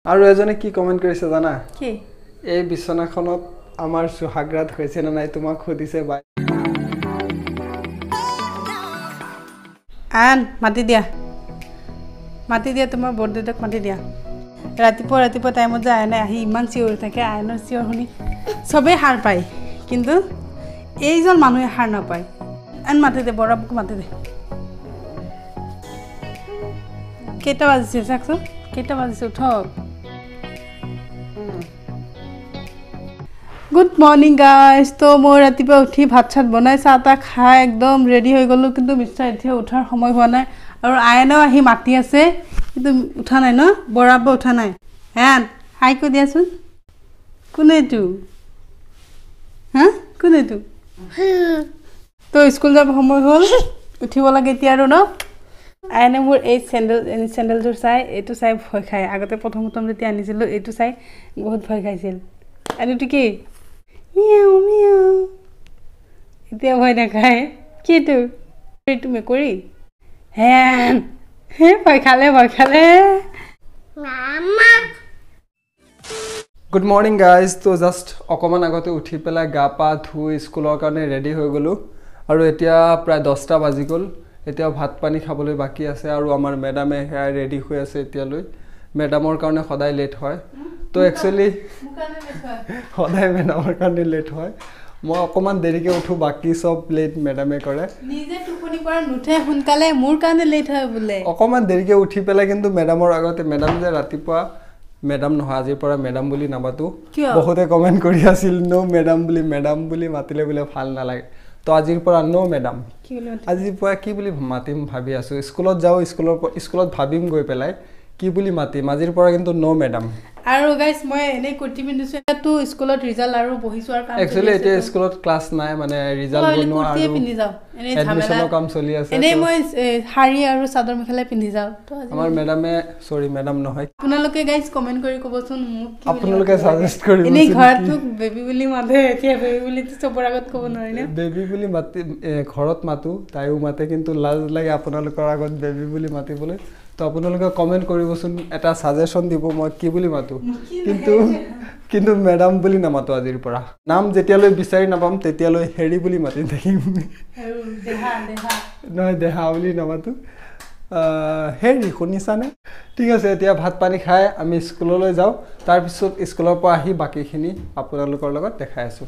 আৰু এজনে কি কমেন্ট কৰিছে জানা কি এই বিছনাখনত আমাৰ সুহাগৰাত হৈছে না নাই তোমাক খুদিছে বাই আন মাটি দিয়া তোমাৰ বৰ্ডেটক মাটি দিয়া ৰাতিপুৱা টাইমত যে আয়নে আহি ইমান চিঞৰি থাকে আয়নৰ চিঞৰ শুনি চবেই হাৰ পায় কিন্তু এইজন মানুহে হাৰ নাপায় আন মাটি দে বৰাবক মাটি দে কেইটা বাজিছে চাকচোন কেইটা বাজিছে উঠক গুড মৰ্নিং গাইজ তো মই ৰাতিপুৱা উঠি ভাত চাত বনাই চাহ তাহ খাই একদম ৰেডি হৈ গ'লোঁ কিন্তু মিষ্টাৰ এতিয়া উঠাৰ সময় হোৱা নাই আৰু আয়নেও আহি মাতি আছে কিন্তু উঠা নাই ন বৰাব উঠা নাই হেন হাই কৈ দিয়াচোন কোনে এইটো হা কোনে এইটো তো স্কুল যাব সময় হ'ল উঠিব লাগে এতিয়া আৰু ন আয়নে মোৰ এই চেণ্ডেলযোৰ চাই এইটো চাই ভয় খায় আগতে প্ৰথম যেতিয়া আনিছিলোঁ এইটো চাই বহুত ভয় খাইছিল আৰু এইটো কি মিয়াও মিয়াও এতিয়া ভয় নাখায় কিটো এইটো মেকুৰী হেন হে ভয় খালে মামা গুড মৰ্নিং গাইজ তো জাষ্ট অকমান আগতে উঠি পেলাই গা পা ধুই স্কুলৰ কাৰণে ৰেডি হৈ গ'লোঁ আৰু এতিয়া প্ৰায় 10টা বাজি গ'ল এতিয়া ভাত পানী খাবলৈ বাকি আছে আৰু আমাৰ মেডামে ৰেডি হৈ আছে এতিয়ালৈ মেডামৰ কাৰণে সদায় লেট হয় তো একচুৱেলি সদায় মেডামৰ কাৰণে লেট হয় মই অকমান দেৰিকে উঠো বাকি সব লেট মেডামে কৰে নিজে টোপনি পৰা নুঠে সোনকালে মোৰ কাৰণে লেট হয় বোলে অকমান দেৰিকে উঠি পেলাই কিন্তু মেডামৰ আগতে মেডাম যে ৰাতিপুৱা মেডাম নহয় আজিৰ পৰা মেডাম বুলি নামাতো বহুতে কমেন্ট কৰি আছিল নো মেডাম বুলি মাতিলে বোলে ভাল নালাগে তো আজিৰ পৰা নো মেডাম আজিৰ পৰা কি বুলি মাতিম ভাবি আছো স্কুলত যাও স্কুলত ভাবিম গৈ পেলাই কি বুলি মাতিম আজিৰ পৰা কিন্তু নো মেডাম আৰু গাইস মই এনে কুৰ্তি পিন্ধিছো তো স্কুলত ৰিজাল্ট আৰু বহিছো আৰু কাম একচুয়ালি এটা স্কুলত ক্লাস নাই মানে ৰিজাল্ট বনোৱা আৰু কুৰ্তি পিন্ধি যাও এনে এডমিশনৰ কাম চলি আছে এনে মই শাৰী আৰু চাদৰ মেখেলা পিন্ধি যাও তো আমাৰ মেডামে সৰি মেডাম নহয় আপোনালোকে গাইস কমেন্ট কৰি কবচোন মোক কি আপোনালোকে সাজেষ্ট কৰিব এনে ঘৰত মোক বেবি বুলি মাতে এতিয়া বেবি বুলি তো চবৰ আগত কব নোৱাৰি না বেবি বুলি মাতি ঘৰত মাতো তাইও মাতে কিন্তু লাজ লাগে আপোনালোকৰ আগত বেবি বুলি মাতিবলৈ তো আপোনালোকে কমেন্ট কৰিবচোন এটা সাজেশন দিব মই কি বুলি মাতো কিন্তু মেডাম বুলি নামাতো আজিৰ পৰা নাম যেতিয়ালৈ বিচাৰি নাপাম তেতিয়ালৈ হেৰি বুলি মাতি থাকিম দেহা নহয় দেহা বুলি নামাতো হেৰি শুনিছানে ঠিক আছে এতিয়া ভাত পানী খাই আমি স্কুললৈ যাওঁ তাৰ পিছত স্কুলৰ পৰা আহি বাকিখিনি আপোনালোকৰ লগত দেখাই আছো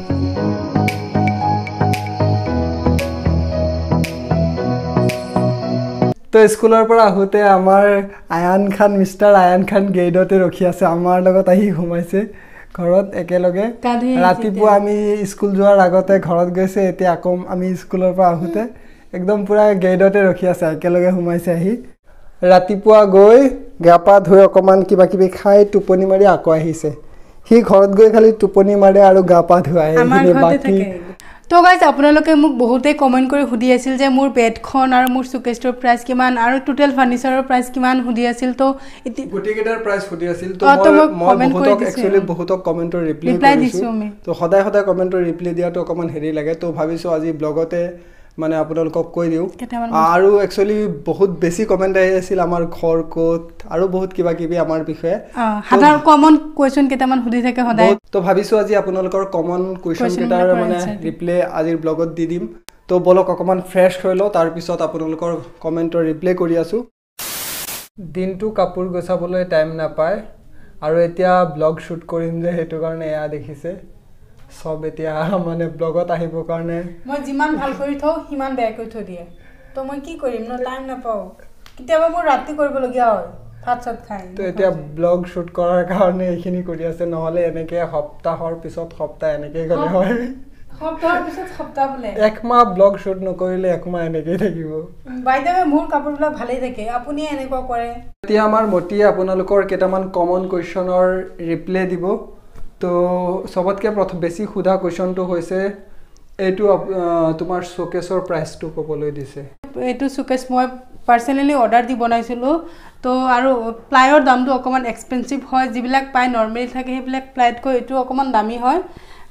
তো স্কুলৰ পৰা আহোতে আমাৰ মিষ্টাৰ আয়ান খান গেটতে ৰখি আছে আমাৰ লগত আহি ঘুমাইছে ঘৰত একেলগে ৰাতিপুৱা আমি স্কুল যোৱাৰ আগতে ঘৰত গৈছে এতিয়া আকৌ আমি স্কুলৰ পৰা আহোতে একদম পুৰা গেটতে ৰখি আছে একেলগে ঘুমাইছে আহি ৰাতিপুৱা গৈ গাপা ধুই অকমান কিবা কিবি খাই টোপনি মাৰি আকৌ আহিছে হি ঘৰত গৈ খালি টোপনি মাৰে আৰু গাপা ধুৱাই এখিনি বাকি তো গাইস আপোনালোকে মোক বহুতে কমেন্ট কৰি হুদি আছিল যে মোৰ বেডখন আৰু মোৰ সুকেষ্টৰ প্ৰাইস কিমান আৰু টোটাল ফাৰ্নিচাৰৰ প্ৰাইস কিমান হুদি আছিল তো গুটিকেটাৰ প্ৰাইস হুদি আছিল তো মই বহুতক একচুয়ালি বহুতক কমেন্টৰ ৰিপ্লাই কৰিছো তো সদায় কমেন্টৰ ৰিপ্লাই দিয়াটো অকমান হেৰি লাগে তো ভাবিছো আজি ব্লগতে মানে আপোনালোকক কৈ দিও আৰু একচুয়ালি বহুত বেছি কমেন্ট আহি আছিল আমাৰ ঘৰ কোত আৰু বহুত কিবা কিবি আমাৰ বিষয়ে সাধাৰণ কমন কোৱেশ্চন কেটামান হুদি থাকে সদায় তো ভাবিছো আজি আপোনালোকৰ কমন কোৱেশ্চন কেটাৰ মানে ৰিপ্লাই আজিৰ ব্লগত দি দিম তো বলক অকমান ফ্ৰেশ হৈ লও তাৰ পিছত আপোনালোকৰ কমেন্টৰ ৰিপ্লাই কৰি আছো দিনটো কাপোৰ গছাবলৈ টাইম নাপায় আৰু এতিয়া ব্লগ শুট কৰিম যে হেতু কাৰণে এয়া দেখিছে সব এতিয়া মানে ব্লগত আহিব কাৰণে মই যিমান ভাল কৰি থও হিমান বেয়া কৰি থৈ দিয়ে তো মই কি কৰিম ন টাইম নাপাও কিতাবা মোৰ ৰাতি কৰিব লগিয়া হয় ভাত চাত খাই তো এতিয়া ব্লগ শুট কৰাৰ কাৰণে এইখিনি কৰি আছে নহলে এনেকে সপ্তাহৰ পিছত সপ্তাহ এনেকে গলে হয় সপ্তাহৰ পিছত সপ্তাহ বলে এক মাহ ব্লগ শুট নকৰিলে এক মাহ এনেকে থাকিব বাইদেৱে মোৰ কাপোৰবিলাক ভালেই থাকে আপুনি এনেকুৱা কৰে এতিয়া আমাৰ মটিয়ে আপোনালোকৰ কেটামান কমন কোৱেশ্চনৰ ৰিপ্লাই দিব তো সবতকে প্ৰথম বেছি খুদা কোৱেশ্চনটো হৈছে এইটো তোমাৰ শোকেছৰ প্ৰাইসটো ক'বলৈ দিছে এইটো শোকেছ মই পাৰ্সোনালি অৰ্ডাৰ দি বনাইছিলো তো আৰু প্লাইৰ দামটো অকমান এক্সপেন্সিভ হয় যিবিলাক পাই নৰমালি থাকে সেইবিলাক প্লাইতকৈ এইটো অকমান দামী হয়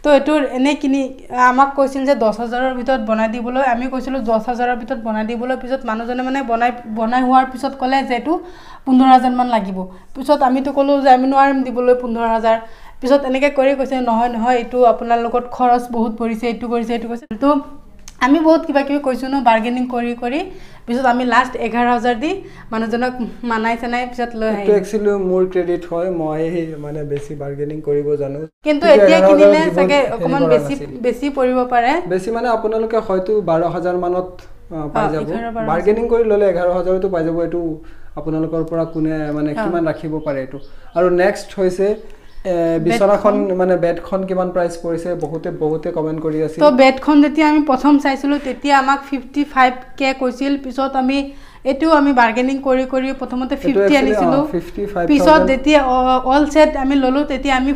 তো এইটোৰ এনে কিনি আমাক কৈছিল যে 10,000ৰ ভিতৰত বনাই দিবলৈ আমি কৈছিলোঁ 10,000ৰ ভিতৰত বনাই দিবলৈ পিছত মানুহজনে মানে বনাই হোৱাৰ পিছত ক'লে যে এইটো 15,000 মান লাগিব পিছত আমিতো ক'লো যে আমি নোৱাৰিম দিবলৈ 15,000 পিছত এনেকৈ কৰি কৈছে নহয় এইটো আপোনাৰ লগত খৰচ বহুত পৰিছে এইটো কৰিছে এইটো কৈছে তো আমি বহুত কিবা কিবি কৈছোঁ ন বাৰ্গেনিং কৰি পিছত আমি লাষ্ট 11,000 দি মানুহজনক মানাই পিছত লৈ আহিলোঁ এইটো একচুৱেলি মোৰ ক্ৰেডিট হয় মই মানে বেছি বাৰ্গেনিং কৰিব জানো কিন্তু এতিয়া কিনিলে চাগে অকমান বেছি পৰিব পাৰে বেছি মানে আপোনালোকে হয়তো 12,000 মানত পাই যাব বাৰ্গেনিং কৰি ল'লে 11,000 তো পাই যাব এইটো আপোনালোকৰ পৰা কোনে মানে কিমান ৰাখিব পাৰে এইটো আৰু নেক্সট হৈছে বিছনাখন মানে বেডখন কিমান প্ৰাইস পৰিছে বহুতে কমেন্ট কৰি আছিল তো বেডখন যেতিয়া আমি প্ৰথম চাইছিলো তেতিয়া আমাক 55k কৈছিল পিছত আমি এটো আমি বাৰ্গেনিং কৰি প্ৰথমতে 50 আনিছিলো পিছত যেতিয়া অল সেট আমি ললো তেতিয়া আমি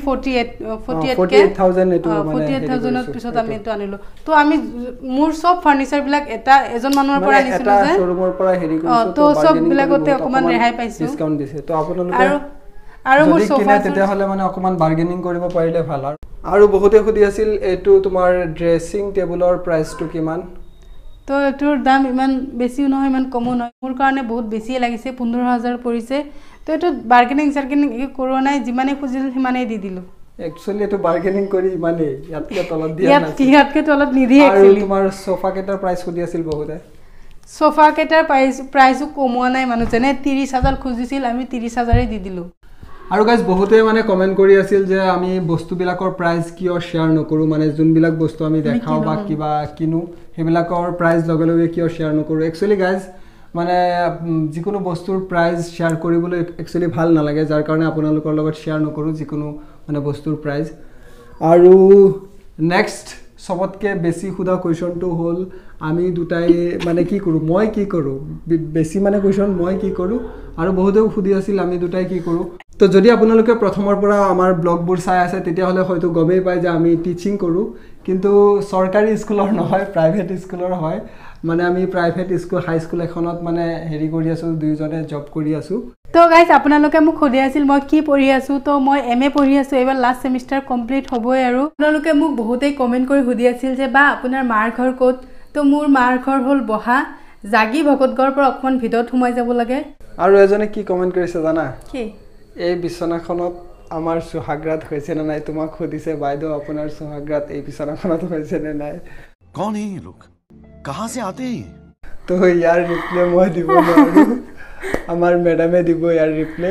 48,000 এটো মানে 48,000 পিছত আমি এটো আনিলো তো আমি মোৰ সব ফাৰ্নিচাৰ বিলাক এটা এজন মানুহৰ পৰা আনিছিলো যে শোৰুমৰ পৰা হেৰি কৰিছো তো সব বিলাকতে অকমান ৰেহাই পাইছো ডিসকাউন্ট দিছে তো আপোনালোকে আৰু মোৰ সোফা তেতিয়া হলে মানে অকমান বাৰ্গেনিং কৰিব পাৰিলে ভাল আৰু বহুতে খুদি আছিল এটো তোমাৰ ড্ৰেছিং টেবুলৰ প্ৰাইসটো কিমান তো এটোৰ দাম ইমান বেছিও নহয় ইমান কমো নহয় মোৰ কাৰণে বহুত বেছি লাগিছে 15,000 পৰিছে তো এটো বাৰ্গেনিং কৰোৱা নাই যিমানে খুজিল সিমানে দি দিলো একচুয়ালি এটো বাৰ্গেনিং কৰি মানে ইয়াতকে তলত দিয়া নাই ইয়াতকে তলত নিদিয়ে আৰু তোমাৰ সোফা কেটাৰ প্ৰাইস খুদি আছিল বহুতে সোফা কেটাৰ প্ৰাইসও কমোৱা নাই মানুহজনে 30,000 খুজিছিল আমি 30,000 দি দিলো আৰু গাইজ বহুতে মানে কমেন্ট কৰি আছিল যে আমি বস্তুবিলাকৰ প্ৰাইস কিয় শেয়াৰ নকৰো মানে যোনবিলাক বস্তু আমি দেখাও বা কিবা কিনো হেবিলাকৰ প্ৰাইস লগে কিয় শেয়াৰ নকৰো একচুয়ালি গাইজ মানে যিকোনো বস্তুৰ প্ৰাইস শেয়াৰ কৰিবলৈ একচুয়ালি ভাল নালাগে যাৰ কাৰণে আপোনালোকৰ লগত শেয়াৰ নকৰো যিকোনো মানে বস্তুৰ প্ৰাইস আৰু নেক্সট সবতকে বেছি খুদা কোৱেশ্চনটো হল আমি দুটাই মানে কি কৰো মই কি কৰো বেছি মানে কোৱেশ্চন মই কি কৰো আৰু বহুতে খুদি আছিল আমি দুটাই কি কৰো তো যদি আপোনালোকে প্ৰথমৰ পৰা আমাৰ ব্লগবোৰ চাই আছে তেতিয়া হলে হয়তো গমেই পায় যে আমি টিচিং কৰো কিন্তু সৰকাৰি স্কুলৰ নহয় প্ৰাইভেট স্কুলৰ হয় মানে আমি প্ৰাইভেট স্কুল হাই স্কুল এখনত মানে হেৰি কৰি আছো দুইজনে জব কৰি আছো তো গাইস আপোনালোকে মোক খুদি আছিল মই কি পঢ়ি আছো তো মই এমএ পঢ়ি আছো এবাৰ লাষ্ট সেমিস্টাৰ কমপ্লিট হ'বই আৰু আপোনালোকে মোক বহুতেই কমেন্ট কৰি খুদি আছিল যে বা আপোনাৰ মাৰ ঘৰ ক'ত তো মোৰ মাৰ ঘৰ হল বহা জাগি ভগতগড়ৰ পৰা অকমান ভিতৰত সোমাই যাব লাগে আৰু এজনে কি কমেন্ট কৰিছে জানা কি এই বিছনাখনত আমাৰ সুহাগৰাত হৈছে না নাই তোমাক খুদিছে বাইদেউ আপোনাৰ সুহাগৰাত এই বিছনাখনত হৈছে না নাই कौन है ये लोग कहां से आते हैं তো ইয়াৰ ৰিপ্লে মই দিব নোৱাৰো আমাৰ মেডামে দিব ইয়াৰ ৰিপ্লে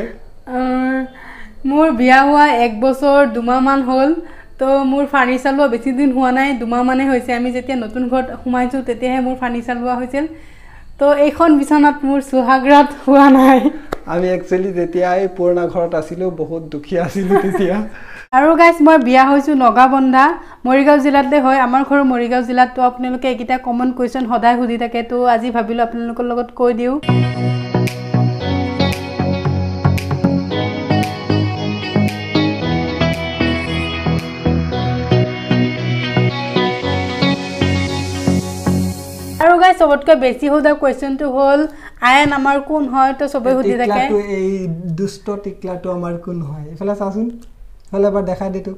মোৰ বিয়া হোৱা 1 বছৰ 2 মাহ মান হ'ল তো মোৰ ফাৰ্নিচাৰ লোৱা বেছি দিন হোৱা নাই 2 মাহ মানে হৈছে আমি যেতিয়া নতুন ঘৰত সোমাইছো তেতিয়াহে মোৰ ফাৰ্নিচাৰ লোৱা হৈছিল তো এইখন বিছনাত মোৰ সুহাগৰাত হোৱা নাই আমি একচুয়ালি যেতিয়া এই পুৰণা ঘৰত আছিলো বহুত দুখীয়া আছিলো তেতিয়া আৰু গাইস মই বিয়া হৈছো নগাবন্ধা মৰিগাঁও জিলাতে হয় আমাৰ ঘৰ মৰিগাঁও জিলাত তো আপোনালোকে একিটা কমন কোৱেশ্চন সদায় খুদি থাকে তো আজি ভাবিলো আপোনালোকৰ লগত কৈ দিও আৰু গাইস সবতকৈ বেছি হোদা কোৱেশ্চনটো হল আয়ন আমাৰ কোন হয় তো সবে খুদি থাকে টিকলাটো এই দুষ্ট টিকলাটো আমাৰ কোন হয় এফালে চাচোন হলে বা দেখা দিতু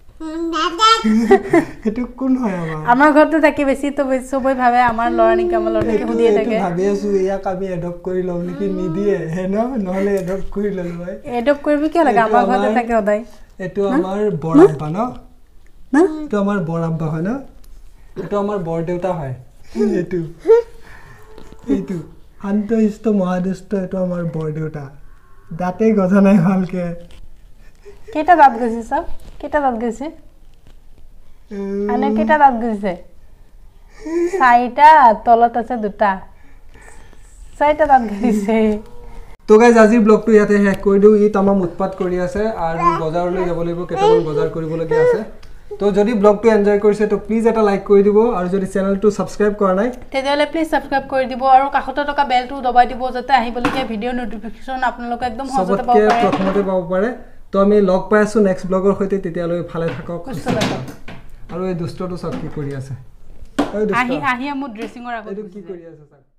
এটো কোন হয় আমাৰ ঘৰতে থাকি বেছি তো সবে ভাবে আমাৰ লৰা নিকা আমাৰ লৰাকে খুদিয়ে থাকে ভাবি আছো ইয়াক আমি এডপ্ট কৰি লম নেকি নিদিয়ে হেনো নহলে এডপ্ট কৰি ললো হয় এডপ্ট কৰিবি কি লাগে আমাৰ ঘৰতে থাকে সদায় এটো আমাৰ বৰাব্বা ন না এটো আমাৰ বৰাব্বা হয় না এটো আমাৰ বৰদেউতা হয় এইটো শান্তশিষ্ট মহাদুষ্ট এটো আমাৰ বৰদেউতা দাঁতে গজা নাই ভালকে কেটা দাঁত গজিছে সব কেটা দাঁত গজিছে আনে কেটা দাঁত গজিছে চাইটা তলত আছে দুটা চাইটা দাঁত গজিছে তো গাইজ আজিৰ ব্লগটো ইয়াতে শেষ কৰি দিও ই তামাম উৎপাত কৰি আছে আৰু বজাৰলৈ যাব লাগিব কেটামান বজাৰ কৰিবলগীয়া আছে তো যদি ব্লগটো এনজয় কৰিছে তো প্লিজ এটা লাইক কৰি দিব আৰু যদি চেনেলটো সাবস্ক্ৰাইব কৰা নাই তেতিয়ালে প্লিজ সাবস্ক্ৰাইব কৰি দিব আৰু কাষতে থকা বেলটো দবাই দিব যাতে আহিবলগীয়া ভিডিও নটিফিকেশন আপোনালোকে একদম সহজতে পাব পাৰে প্ৰথমতে পাব পাৰে তো আমি লগ পাই আছো নেক্সট ব্লগৰ হৈতে তেতিয়ালৈ ভালে থাকক আৰু এই দুষ্টটো সব কি কৰি আছে আহি মোৰ ড্ৰেছিংৰ আগত কি কৰি আছে